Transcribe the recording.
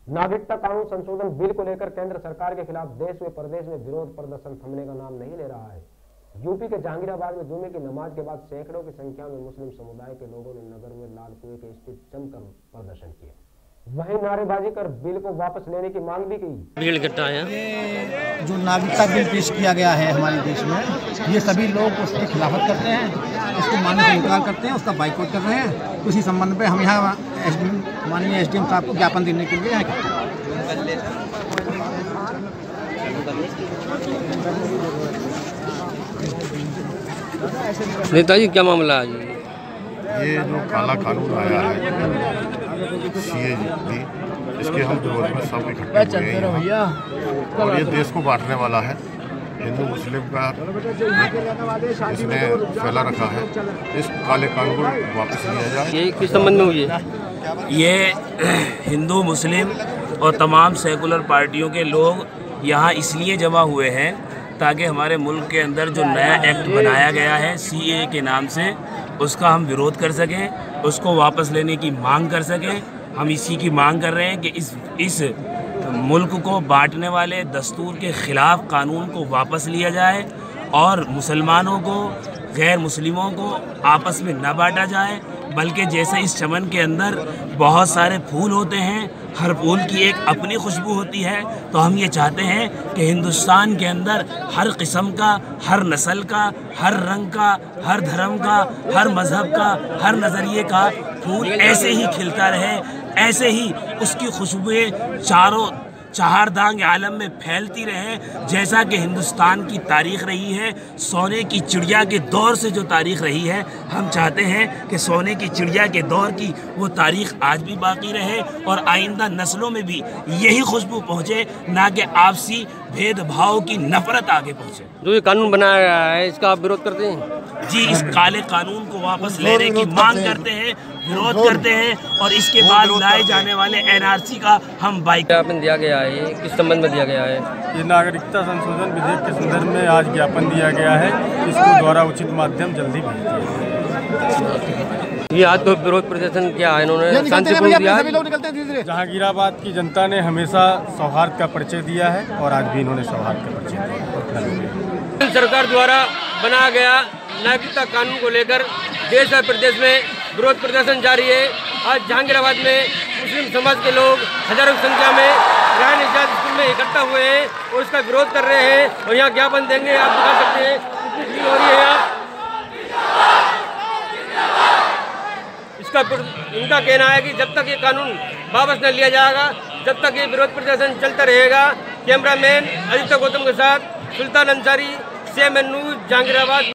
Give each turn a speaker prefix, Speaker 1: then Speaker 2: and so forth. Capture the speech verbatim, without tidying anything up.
Speaker 1: नागरिकता कानून संशोधन बिल को लेकर केंद्र सरकार के खिलाफ देश व प्रदेश में विरोध प्रदर्शन थमने का नाम नहीं ले रहा है। यूपी के जहांगीराबाद में जुमे की नमाज के बाद सैकड़ों की संख्या में मुस्लिम समुदाय के लोगों ने नगर में लाल कुएं के स्थित जमकर प्रदर्शन किया। वहीं नारेबाजी कर बिल को वापस लेने की मांग भी की।
Speaker 2: भीड़ इकट्ठा है।
Speaker 3: जो नागरिकता बिल पेश किया गया है हमारे देश में, ये सभी लोग उसकी खिलाफत करते हैं, उसको मानने का इनकार करते हैं, उसका बाइकआउट कर रहे हैं। उसी संबंध में हम यहाँ माननीय एस डी एम साहब को ज्ञापन देने के लिए आए।
Speaker 2: नेताजी क्या मामला है?
Speaker 4: ये जो काला कानून आया है सी ए जी, इसके हम विरोध में सब इकट्ठे हुए हैं और ये देश को बांटने वाला है। हिंदू मुस्लिम का इसने फैला रखा है। इस काले कानून को वापस लिया जाए।
Speaker 2: ये किस संबंध में हुई है?
Speaker 5: ये हिंदू मुस्लिम और तमाम सेकुलर पार्टियों के लोग यहाँ इसलिए जमा हुए हैं ताकि हमारे मुल्क के अंदर जो नया एक्ट बनाया गया है सी ए के नाम से, उसका हम विरोध कर सकें, उसको वापस लेने की मांग कर सकें। हम इसी की मांग कर रहे हैं कि इस इस मुल्क को बांटने वाले दस्तूर के ख़िलाफ़ कानून को वापस लिया जाए और मुसलमानों को, गैर मुस्लिमों को आपस में न बांटा जाए, बल्कि जैसे इस चमन के अंदर बहुत सारे फूल होते हैं, हर फूल की एक अपनी खुशबू होती है, तो हम ये चाहते हैं कि हिंदुस्तान के अंदर हर किस्म का, हर नस्ल का, हर रंग का, हर धर्म का, हर मज़हब का, हर नज़रिए का फूल ऐसे ही खिलता रहे, ऐसे ही उसकी खुशबुएं चारों चारदांग आलम में फैलती रहे। जैसा कि हिंदुस्तान की तारीख़ रही है, सोने की चिड़िया के दौर से जो तारीख़ रही है, हम चाहते हैं कि सोने की चिड़िया के दौर की वो तारीख़ आज भी बाकी रहे और आइंदा नस्लों में भी यही खुशबू पहुँचे, ना कि आपसी भेदभाव की नफ़रत आगे पहुँचे।
Speaker 2: जो ये कानून बनाया गया है, इसका आप विरोध करते हैं?
Speaker 5: जी, इस काले कानून को वापस लेने की मांग करते हैं, विरोध करते हैं और इसके बाद लाए जाने वाले एन आर सी का हम बाइक
Speaker 2: ज्ञापन दिया गया है। ये किस संबंध में दिया गया है?
Speaker 6: ये नागरिकता संशोधन विधेयक के संदर्भ में आज ज्ञापन दिया गया है। इसको द्वारा उचित माध्यम जल्दी भेज दिया।
Speaker 2: ये आज तो विरोध प्रदर्शन किया है इन्होंने, शांतिपूर्ण दिया।
Speaker 6: जहांगीराबाद की जनता ने हमेशा सौहार्द का परिचय दिया है और आज भी इन्होंने सौहार्द का परिचय दिया।
Speaker 2: सरकार द्वारा बनाया गया नागरिकता कानून को लेकर देश और प्रदेश में विरोध प्रदर्शन जारी है। आज जहांगीराबाद में मुस्लिम समाज के लोग हजारों की संख्या में राय निजात स्कूल में इकट्ठा हुए हैं और इसका विरोध कर रहे हैं और यहाँ ज्ञापन देंगे, आप दिखा सकते हैं कितनी भीड़ हो रही है यहाँ। इसका इनका कहना है कि जब तक ये कानून वापस न लिया जाएगा, जब तक ये विरोध प्रदर्शन चलता रहेगा। कैमरामैन आदित्य गौतम के साथ Sultan Ansari, C M N news, Jahangirabad.